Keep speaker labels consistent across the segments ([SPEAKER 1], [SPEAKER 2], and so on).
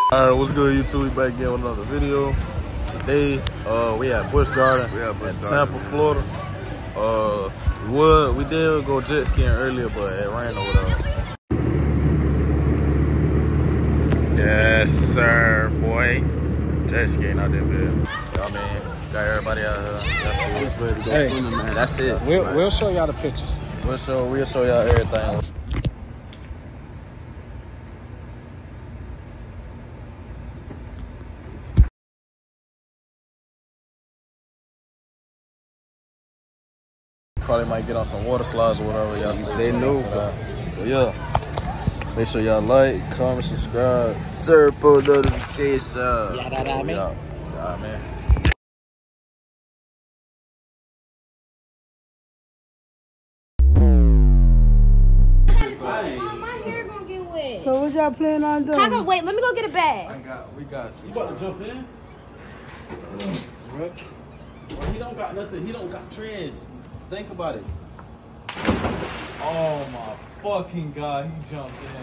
[SPEAKER 1] Alright, what's good, YouTube? We back again with another video. Today, we at Busch Garden in Tampa, Florida. We did go jet skiing earlier, but it rained or whatever. Yes, sir, boy. Jet skiing out there, man. I mean, got everybody out here. That's it.
[SPEAKER 2] Hey, man, that's it. We'll show y'all the pictures.
[SPEAKER 1] We'll show y'all everything. Probably might get on some water slides or whatever. Y'all
[SPEAKER 2] they know.
[SPEAKER 1] But yeah, make sure y'all like, comment, subscribe, turbo notification. Yeah, man.
[SPEAKER 3] My hair gonna get wet.
[SPEAKER 4] So what y'all planning on doing?
[SPEAKER 3] I go wait. Let me go get a bag.
[SPEAKER 2] We got.
[SPEAKER 5] You about to jump in? Well, he don't got nothing. He don't got treads. Think about it. Oh my fucking God, he jumped in.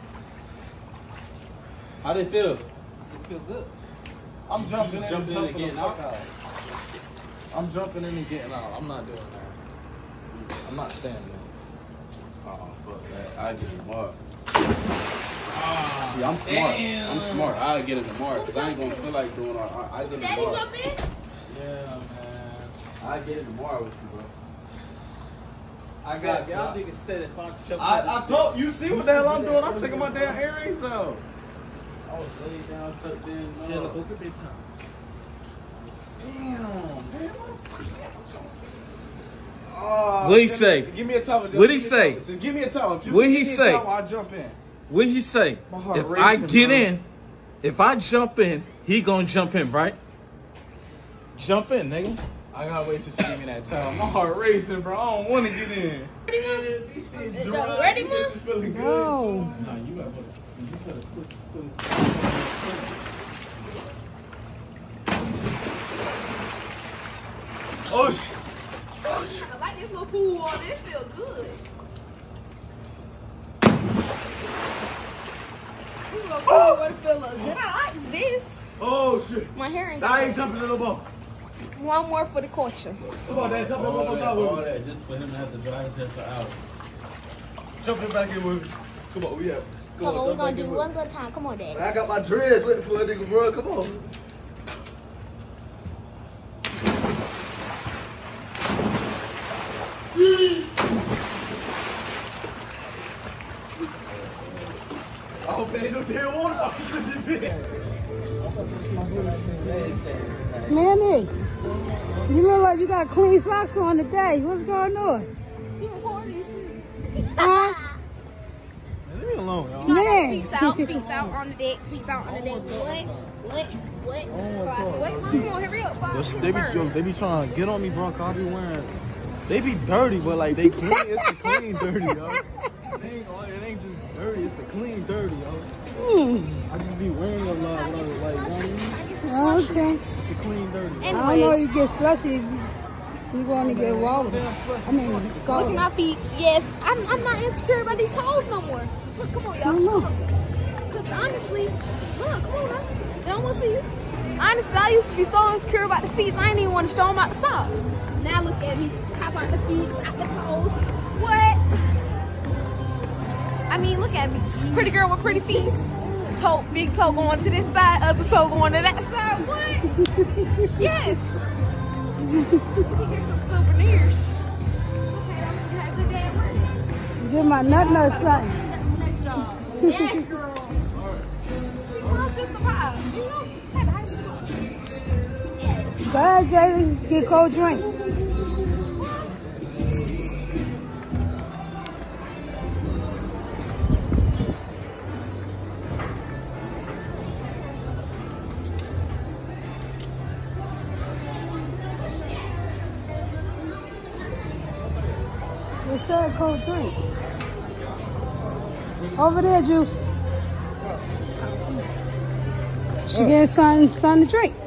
[SPEAKER 5] How did it feel? It feel good. I'm jumping in and getting out. I'm jumping in and getting out. I'm not doing that. I'm not standing there. Fuck that. I get it more. See, I'm smart. Damn. I'm smart. I'll get it tomorrow because I ain't gonna feel like doing all. I get it tomorrow.
[SPEAKER 3] Daddy jump in?
[SPEAKER 5] Yeah, man. I get it tomorrow with you, bro.
[SPEAKER 6] I got y'all niggas said if I'm jumping.
[SPEAKER 5] I told you. See what the hell I'm doing? I'm taking my damn earrings out.
[SPEAKER 6] I was laid down, tucked in. Jelly, go get time.
[SPEAKER 5] Damn, man.
[SPEAKER 6] What'd he say?
[SPEAKER 5] Give me a towel.
[SPEAKER 6] What'd he say?
[SPEAKER 5] Just give me a towel.
[SPEAKER 6] What'd he say?
[SPEAKER 5] I'll jump in.
[SPEAKER 6] What'd he say? If I get in, if I jump in, he gonna jump in, right? Jump in, nigga.
[SPEAKER 5] I gotta wait till she give me that towel. My heart racing, bro. I don't want to get in.
[SPEAKER 3] Ready, Mom?
[SPEAKER 5] Feeling good.
[SPEAKER 4] No.
[SPEAKER 5] Nah, you gotta put Oh shit.
[SPEAKER 3] I like this little pool water. This feel good. This little pool water feel good. I like this.
[SPEAKER 5] Oh shit.
[SPEAKER 3] My hair ain't
[SPEAKER 5] I
[SPEAKER 3] good.
[SPEAKER 5] ain't jumping in the boat.
[SPEAKER 3] One more for the culture.
[SPEAKER 5] Come on, Dad. Jump in one more time with me. That just for him to have to dry his hair for hours. Jumping back in with me. Come on, we have.
[SPEAKER 3] Come on, we're gonna do one good time. Come on, Daddy.
[SPEAKER 5] I got my dreads waiting for a nigga, bro. Come on. I hope they ain't no damn water bottles in this.
[SPEAKER 4] Manny, you look like you got clean socks on today. What's going on?
[SPEAKER 3] She recording.
[SPEAKER 4] Huh?
[SPEAKER 5] Leave me alone, y'all.
[SPEAKER 3] You know,
[SPEAKER 4] Man.
[SPEAKER 3] peeks out on the deck, peeks out on the deck. What? Wait, come on, hurry up.
[SPEAKER 5] They be trying to get on me, bro. Cause I be wearing. They be dirty, but like they clean. It's a clean dirty, yo. It ain't just dirty. It's a clean dirty, yo. I just be wearing a lot, like,
[SPEAKER 4] Okay.
[SPEAKER 5] it's a clean dirty.
[SPEAKER 4] I don't know you get slushy. You going to get water. I mean,
[SPEAKER 3] Look at
[SPEAKER 4] salt.
[SPEAKER 3] my feet. Yes, I'm not insecure about these toes no more. Look, come on, y'all. Cause honestly, look, come on, now. They don't want to see you. Honestly, I used to be so insecure about the feet. I didn't even want to show them out the socks. Now look at me, cop out the feet, out the toes. What? I mean, look at me. Pretty girl with pretty feet. Toe, big toe going to this side, other toe going to that side. What? Yes. We can get some souvenirs. Okay, you had a good day at work.
[SPEAKER 4] Get my nut something.
[SPEAKER 3] Yes, girl. Well, just the vibe. You know, had high school.
[SPEAKER 4] Go ahead, Jayden. Get cold drinks. What's that cold drink? Over there, Juice. She getting something to drink.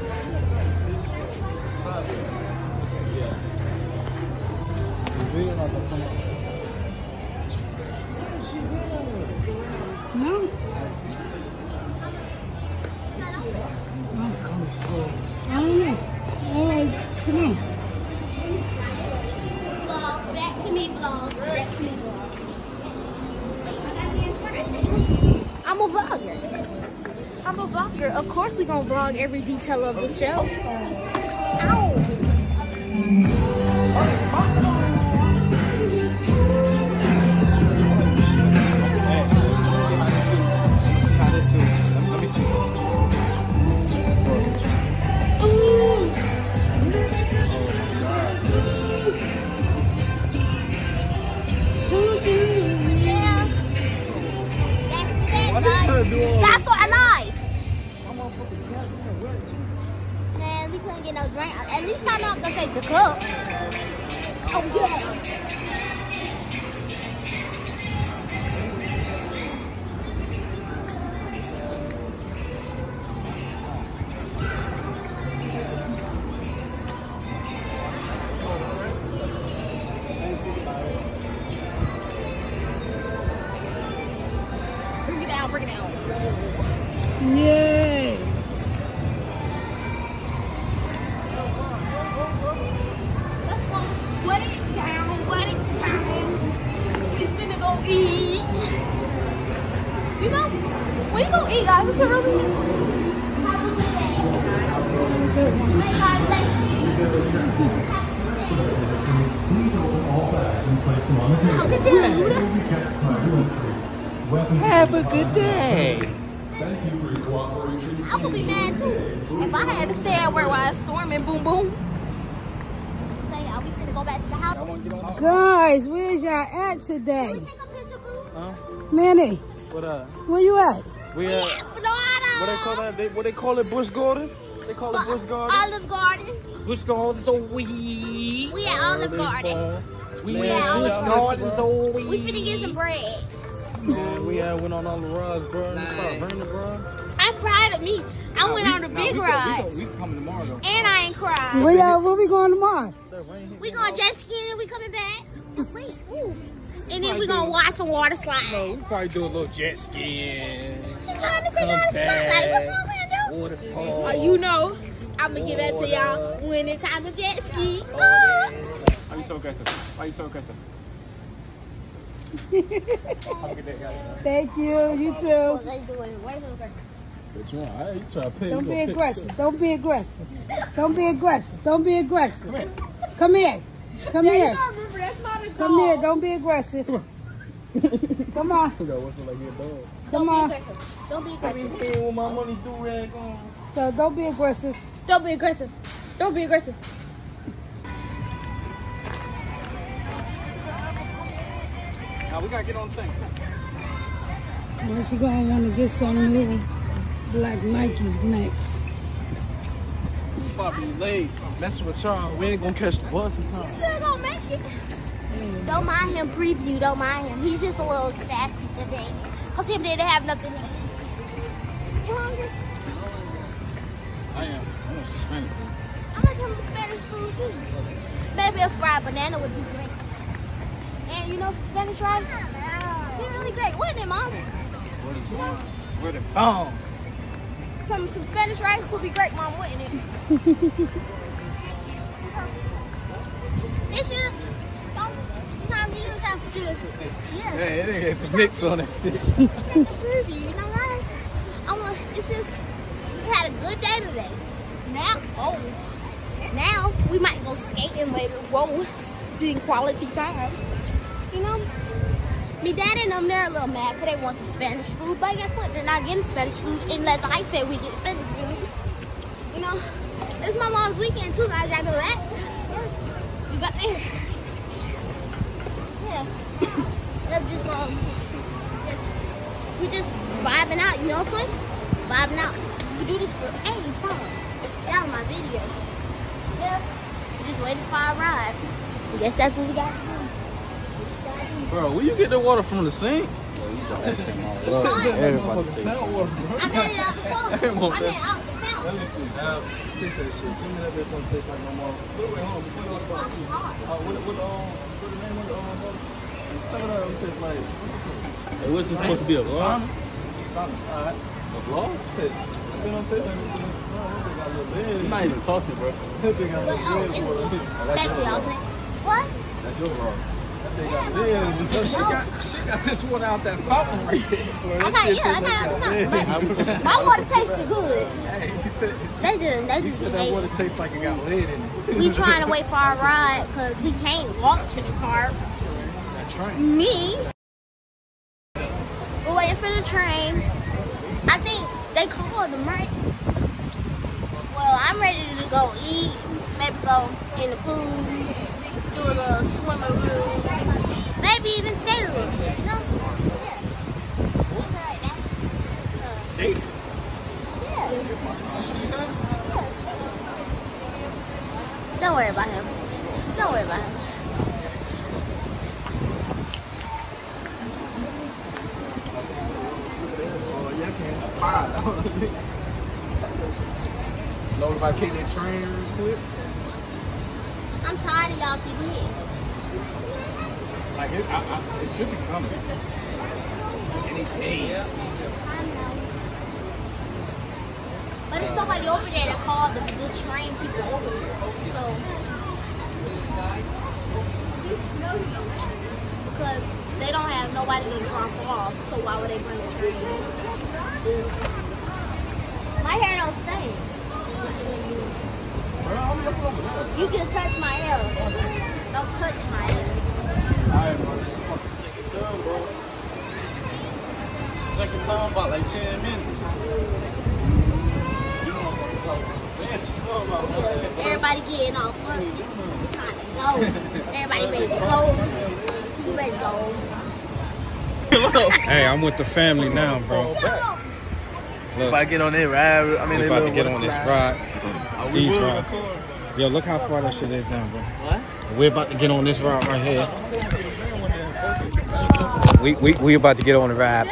[SPEAKER 5] video not
[SPEAKER 4] No? I don't know. All right, come on.
[SPEAKER 3] Vlog, back to me vlog, back to me vlog. I'm a vlogger. I'm a vlogger. Of course we gonna vlog every detail of the show. Ow! That's what I like. Man, we couldn't get no drink. At least I know I'm gonna take the cup. Oh yeah. Bring it down, bring it down.
[SPEAKER 4] Yay!
[SPEAKER 3] Let's go. Wet it down, wet it down. We finna go eat. You know, we gonna eat, guys. It's a really have a good day.
[SPEAKER 4] Good one.
[SPEAKER 3] Hey, God bless you.
[SPEAKER 6] Have a good day.
[SPEAKER 3] I would be mad too if I had to stay at work while it's storming. Boom, boom. So yeah, we finna go back to the house.
[SPEAKER 4] Guys, where's y'all at today?
[SPEAKER 3] Take a picture, boo.
[SPEAKER 2] Huh?
[SPEAKER 4] Manny,
[SPEAKER 2] What
[SPEAKER 4] where you at?
[SPEAKER 2] We
[SPEAKER 3] We
[SPEAKER 2] at,
[SPEAKER 3] at Florida.
[SPEAKER 2] what they call that? What they call it? Busch Garden? They call it Busch Garden?
[SPEAKER 3] Olive Garden.
[SPEAKER 2] Busch Garden, so
[SPEAKER 3] We at Olive Garden.
[SPEAKER 2] We
[SPEAKER 3] We
[SPEAKER 2] at
[SPEAKER 3] at
[SPEAKER 2] Busch
[SPEAKER 3] Olive
[SPEAKER 2] Garden, so
[SPEAKER 3] We finna get some bread.
[SPEAKER 2] Man, we went on all the rides, bro. And it started raining, bro.
[SPEAKER 3] I'm proud of me. I went on the big ride.
[SPEAKER 2] We coming tomorrow, though.
[SPEAKER 3] And I ain't cried.
[SPEAKER 4] Where we going tomorrow?
[SPEAKER 3] We gonna jet ski and we coming back. Wait, ooh. And then we gonna watch some water slide.
[SPEAKER 2] We probably do a little jet skiing.
[SPEAKER 3] She trying to take out a spotlight. What's wrong with you?
[SPEAKER 2] Waterfall.
[SPEAKER 3] You know, I'm gonna give that to y'all when it's time to jet ski.
[SPEAKER 2] Why you so aggressive? Why you so aggressive? Have a good day, guys.
[SPEAKER 4] Thank you. You too.
[SPEAKER 3] They doing way too aggressive.
[SPEAKER 2] Which one? You try to pay.
[SPEAKER 4] Don't be aggressive. Don't be aggressive. Don't be aggressive. Don't be aggressive. Come here. Come here.
[SPEAKER 3] Remember, that's not a dog.
[SPEAKER 4] Come here. Don't be aggressive. Come on.
[SPEAKER 2] What's it like your dog?
[SPEAKER 4] Come on.
[SPEAKER 3] Don't be aggressive.
[SPEAKER 2] Paying with my money do rag on.
[SPEAKER 4] So don't be aggressive.
[SPEAKER 3] Don't be aggressive. Don't be aggressive.
[SPEAKER 2] Now we gotta get on the thing.
[SPEAKER 4] Unless you gonna want to get some little black Nikes next.
[SPEAKER 2] Probably late. Messing with y'all. We ain't gonna catch the bus in time.
[SPEAKER 3] Still gonna make it. Don't mind him, preview. Don't mind him. He's just a little sassy today. Cause him didn't have nothing to eat. You hungry?
[SPEAKER 2] I am. I want some Spanish food.
[SPEAKER 3] I like him some Spanish food too. Maybe a fried banana would be great. And you know some Spanish rice? They're really great. Wasn't it, Mom?
[SPEAKER 2] Where the phone?
[SPEAKER 3] Some Spanish rice would be great, Mom, wouldn't it? It's just, sometimes you just have to just, yeah.
[SPEAKER 2] Hey, it ain't the mix on that shit.
[SPEAKER 3] Serve you, you know, guys. It's just, we had a good day today. Now we might go skating later. Whoa, it's being quality time. You know, me dad and them, they're a little mad because they want some Spanish food. But guess what? They're not getting Spanish food unless I said we get Spanish food. You know, it's my mom's weekend too, guys. Y'all know that. We got there. Yeah. They're just going, we just vibing out, you know what I'm saying? Vibing out. We do this for any time. That was my video. Yeah. We just waiting for our ride. I guess that's what we got to do.
[SPEAKER 2] Bro, where you get the water from, the sink?
[SPEAKER 3] It's fine. I got it out the phone. I mean, out the fountain.
[SPEAKER 2] Let me see. Appreciate shit. Tell me that bitch don't taste like no more. Wait, hold on. Before you go to the what
[SPEAKER 5] Some of them just like.
[SPEAKER 6] Hey, what's this supposed to be, a vlog?
[SPEAKER 5] Something. Alright.
[SPEAKER 6] A vlog?
[SPEAKER 5] You know what I'm saying?
[SPEAKER 6] You're not even talking, bro.
[SPEAKER 3] Back to y'all. What?
[SPEAKER 6] That's your vlog.
[SPEAKER 5] She got this one out that fountain right there.
[SPEAKER 3] But my water tasted good.
[SPEAKER 5] Hey, he said
[SPEAKER 3] They just
[SPEAKER 5] that water tastes like it got lead in it.
[SPEAKER 3] We trying to wait for our ride because we can't walk to the car.
[SPEAKER 5] That train.
[SPEAKER 3] Me. We're waiting for the train. I think they called them, right? Well, I'm ready to go eat. Maybe go in the pool. Do a little swimmeroo. Maybe even stay a little bit, you know? Yeah.
[SPEAKER 5] Skate.
[SPEAKER 3] Yeah.
[SPEAKER 5] That's what you said?
[SPEAKER 3] Don't worry about him. Don't worry about him.
[SPEAKER 5] Oh, yeah, I can't. Load if I kick that train real quick.
[SPEAKER 3] I'm tired of y'all keeping here.
[SPEAKER 5] Like it should be coming. Any day.
[SPEAKER 3] I know. But it's nobody over there that called the train people over here. So, because they don't have nobody to drop off, so why would they bring the train? My hair don't stink. You just touch my hair. Don't touch my hair.
[SPEAKER 5] Alright, bro, this is the fucking second time, bro. It's the second time, about like 10 minutes.
[SPEAKER 3] Everybody getting all fussy. It's time to go. Everybody ready to go. You ready to go?
[SPEAKER 6] Hey, I'm with the family now, bro. Look,
[SPEAKER 1] If I get on that ride, I mean,
[SPEAKER 6] we
[SPEAKER 1] they
[SPEAKER 6] about to
[SPEAKER 1] little
[SPEAKER 6] get
[SPEAKER 1] water
[SPEAKER 6] on this
[SPEAKER 1] slide.
[SPEAKER 6] ride. These ride. Yo, look how far that shit is down, bro.
[SPEAKER 1] What?
[SPEAKER 6] We're about to get on this ride right here. We about to get on the ride.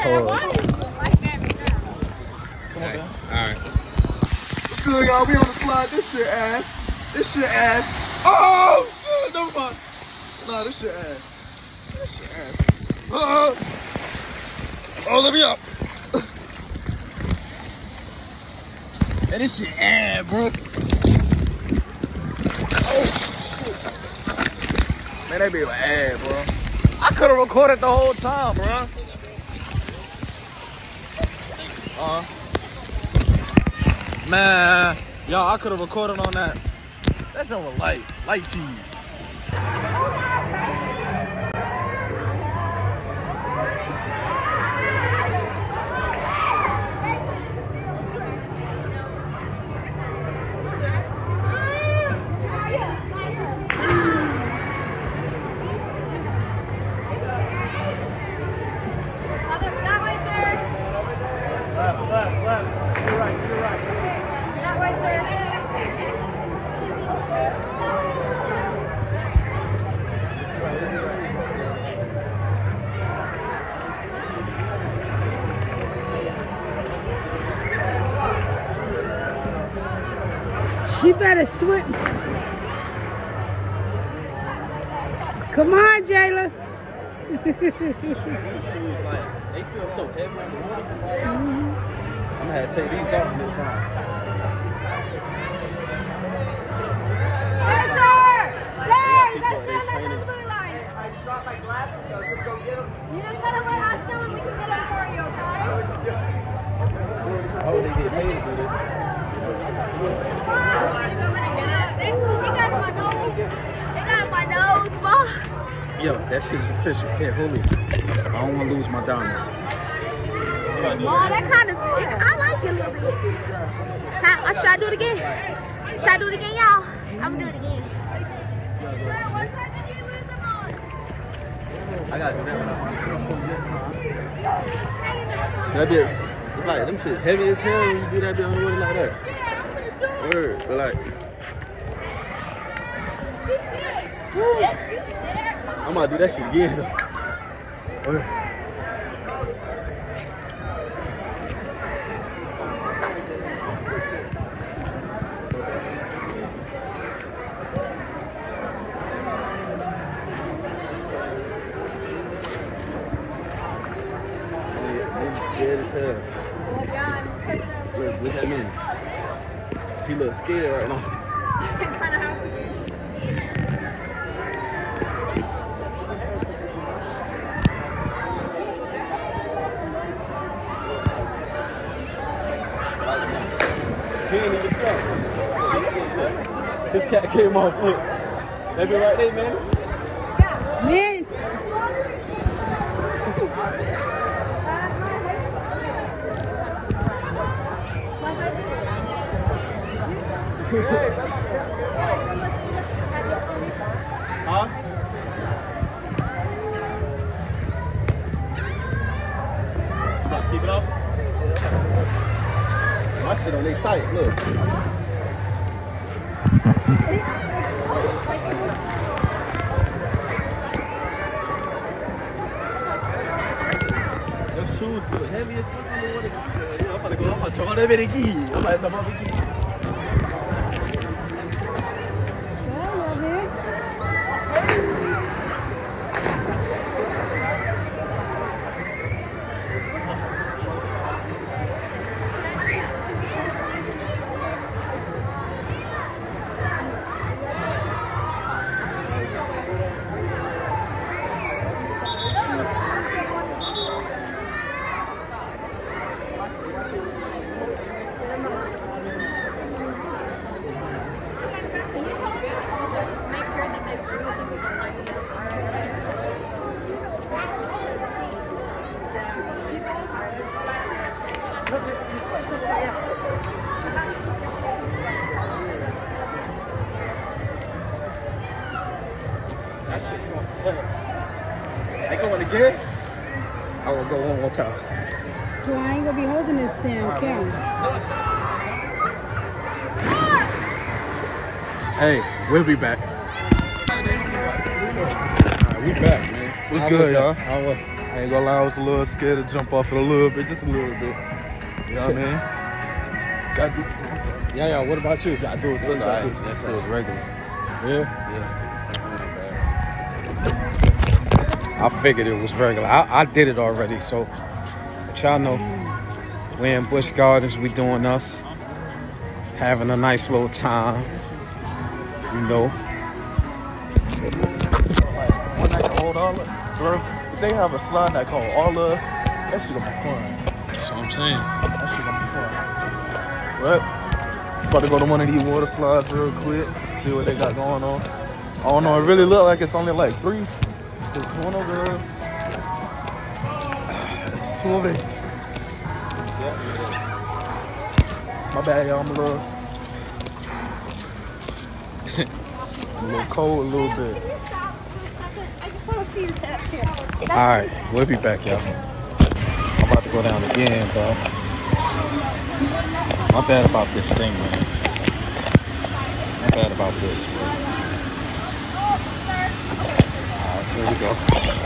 [SPEAKER 6] Alright.
[SPEAKER 1] What's good, y'all? We on the slide. This shit ass. This shit ass. Oh, shit. Never mind. Nah, this shit ass. This shit ass. Oh, let me up. Man, this shit ass, bro. Oh, shit. Man, that be like ass, bro. I could have recorded the whole time, bro. Man, y'all, I could have recorded on that. That's on the light cheese.
[SPEAKER 4] She better swim. Come on, Jayla.
[SPEAKER 6] They feel so heavy. I'm gonna have to take these off this time.
[SPEAKER 3] You gotta stay on that blue line. I dropped my glasses, so just go get them. You just gotta let us know and we can get them for you, okay?
[SPEAKER 6] Oh, they get paid to do this.
[SPEAKER 3] They got my nose. They got my nose, boy.
[SPEAKER 6] Yo, that shit's official. Here, hold me. I don't want to lose my diamonds.
[SPEAKER 3] Oh, that kind of sick. I like it a little bit. Should I do it again? Should I do it again, y'all? I'm gonna do it again. What time did you lose them on?
[SPEAKER 6] I gotta do that when I'm that bit, it's like them shit heavy as hell when you do that bit on the water like that. Word, but like, woo. I'm gonna do that shit again though. Word.
[SPEAKER 1] hell. Look at me. He looks scared right now. He ain't even jump. His cat came off. Look. They be right there, man.
[SPEAKER 4] Man.
[SPEAKER 1] Huh? You about to keep it off? My shit on they tight, look. Your shoes feel heavy as fuck. Yeah, I'm gonna try that bit again. I'm like, I'm gonna They going again? I will go one more time.
[SPEAKER 4] So I ain't gonna be holding this damn camera.
[SPEAKER 5] Hey, we'll be back. Alright, we back, man. What's good, y'all? I ain't gonna lie, I was a little scared to jump off it a little bit, just a little bit. You know what I mean? Gotta do. Yeah, what about you? Gotta do it Sunday. That shit was regular. Yeah? I figured it was regular. I did it already, so but y'all know we in Busch Gardens, we doing us, having a nice little time, you know. One night to hold all of bro, if they have a slide that called all of, that shit gonna be fun. That's what I'm saying. That shit gonna be fun. Right? About to go to one of these water slides real quick, see what they got going on. I don't know, it really look like it's only like 3. There's one over there. There's 2 over there. Yeah. My bad, y'all. I'm a little cold a little bit. Alright, we'll be back, y'all. I'm about to go down again, but my bad about this thing, man. My bad about this, man. There we go.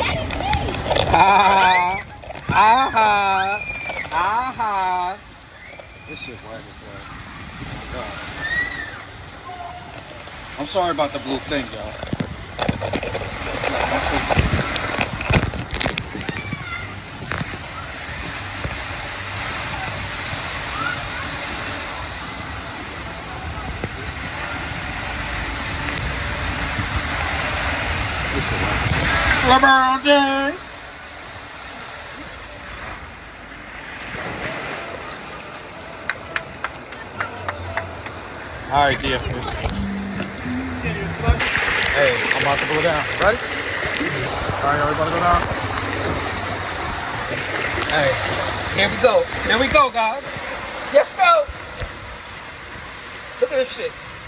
[SPEAKER 5] This shit whack as hell. Oh my God. I'm sorry about the blue thing, y'all. This shit whack as hell. LeBron James. All right, dear friends. Hey, I'm about to go down. Ready? All right, everybody go down. Hey, here we go. Here we go, guys. Let's go. Look at this shit.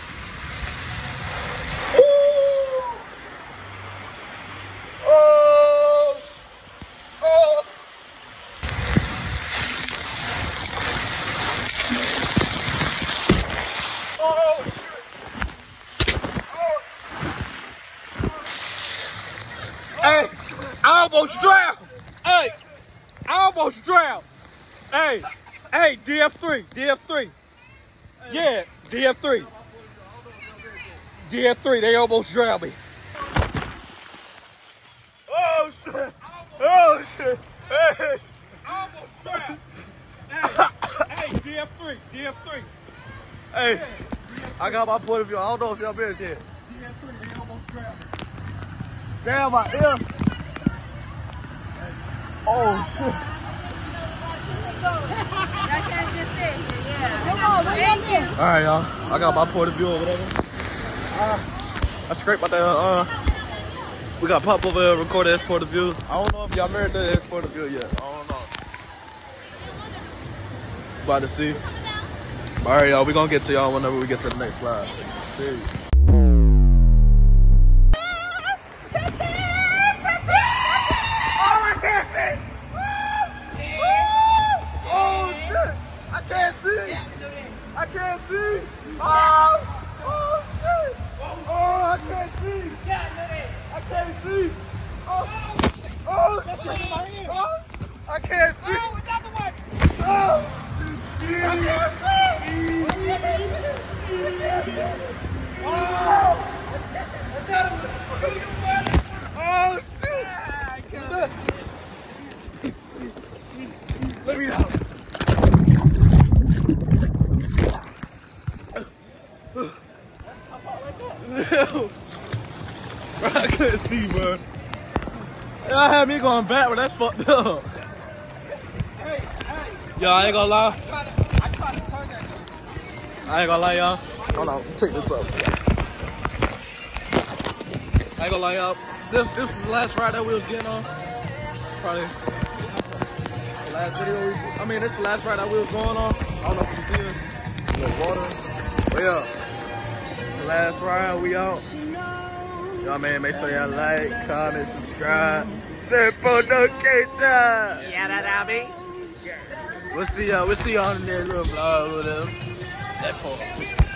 [SPEAKER 5] Hey, I almost drowned. Hey, I almost drowned. Hey, DF3. Yeah, DF3. DF3, they almost drowned me. Oh shit. Hey, I almost drowned.
[SPEAKER 2] Hey, DF3, DF3.
[SPEAKER 1] Hey, I got my point of view. I don't know if y'all been there.
[SPEAKER 2] DF3, they almost grabbed me.
[SPEAKER 1] Damn, my ear. Oh, shit. All right, y'all. I got my point of view or whatever. I scraped my damn, we got Pop over here recording his point of view. I don't know if y'all married to his point of view yet. I don't know. About to see. All right, y'all. We gonna get to y'all whenever we get to the next slide. Peace. I can't see. Oh, shit. Oh, I can't see. I can't see. Oh, shit. Oh, I can't see. Oh, I can't see. Oh, shit. Let me out. Bro, I couldn't see, bro. Y'all had me going back, but that's fucked up. Yo, I ain't gonna lie.
[SPEAKER 2] I tried to turn that shit.
[SPEAKER 1] I ain't gonna lie, y'all. Hold on, take this up. I ain't gonna lie, y'all. This was the last ride that we was getting on. Probably the last video. This is the last ride that we was going on. I don't know if you can see this. A little water. But yeah. The last ride, we out. Y'all, man, make sure y'all like, comment, subscribe, turn post notifications. Yeah, that be. We'll see y'all in the next little vlog with them. That part.